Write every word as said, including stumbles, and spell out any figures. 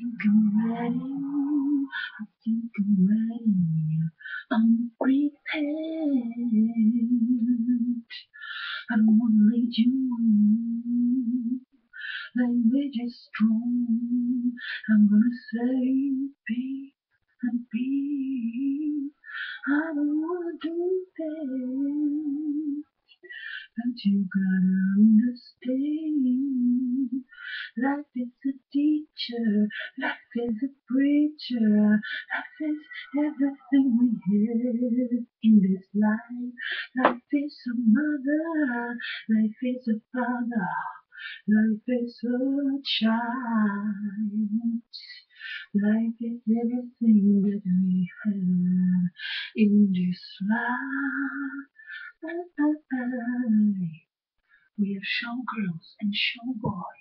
think I'm ready. I think I'm ready. I'm prepared. I don't wanna lead you on. Language is strong. I'm gonna say peace and peace. I don't wanna do this. But you gotta understand. Life is a teacher, life is a preacher, life is everything we have in this life. Life is a mother, life is a father, life is a child. Life is everything that we have in this life. We are showgirls and showboys.